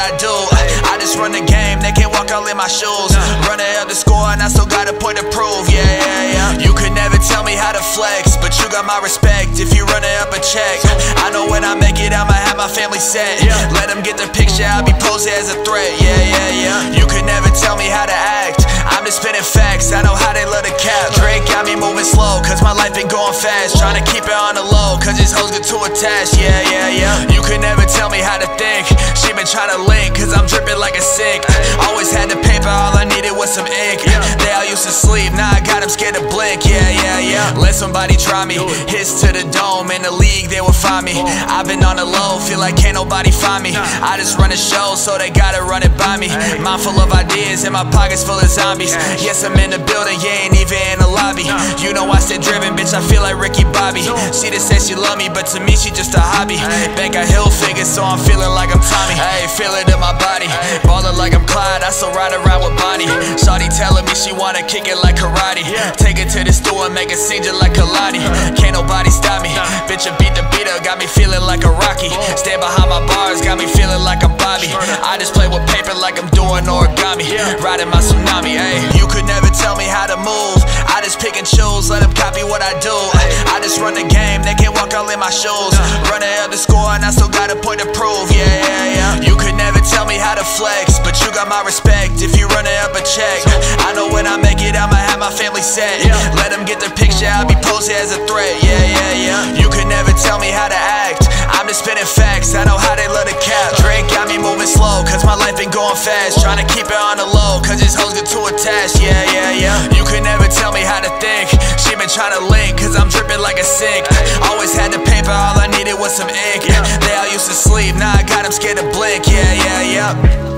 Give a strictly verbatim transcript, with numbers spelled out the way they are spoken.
I do. I just run the game, they can't walk all in my shoes. Running up the score and I still got a point to prove. Yeah, yeah, yeah. You could never tell me how to flex, but you got my respect if you running up a check. I know when I make it, I'ma have my family set. Let them get the picture, I'll be posed as a threat. Yeah, yeah, yeah. You could never tell me how to act. I'm just spitting facts, I know how they love the cap. Drake got me moving slow, cause my life been going fast. Trying to keep it on the low, cause these hoes get too attached. Yeah, yeah, yeah. You could never tell me how to think. She been trying to link, cause I'm dripping like a sink. Always had the paper, all I needed was some ink. They all used to sleep, now I got them scared to blink. Yeah, yeah, yeah. Let somebody try me. Hits to the dome, in the league they will find me. I've been on the low, feel like can't nobody find me. I just run a show, so they gotta run it by me. Mind full of ideas, and my pockets full of zombies. Yes, I'm in the building, you ain't even in the lobby. You know I stay driven, bitch, I feel like Ricky Bobby. She just says she love me, but to me she just a hobby. Bank a hill figure, so I'm feeling like I'm Tommy. Hey, feel it in my body, ballin' like I'm Clyde, I still ride around with Bonnie. Shawty telling me she wanna kick it like karate. Take it to the store and make it sing just like Kalani. Can't nobody stop me, bitch, I beat the beat up, got me feeling like a Rocky. Stand behind my bars, got me feeling like I'm Bobby. I just play with paper like I'm doing origami. Riding my tsunami, ayy. You could never tell me how to move. I just pick and choose, let them copy what I do. I just run the game, they can't walk all in my shoes. Running up the score and I still got a point to prove. Yeah, yeah, yeah. You could never tell me how to flex, but you got my respect if you running up a check. I know when I make it, I'ma have my family set. Let them get the picture, I'll be posted as a threat. Yeah, yeah, yeah. You could never tell me how to act. I'm just spitting facts, I know how they love the cap. Drake got me moving slow, cause my life been going fast. Trying to keep it on the low, cause these hoes get too attached. Yeah, yeah, yeah. You could never tell me how to think. She been trying to link, cause I'm dripping like a sink. Always had the paper, all I needed was some ink. They all used to sleep, now I got them scared to blink. Yeah, yeah, yeah.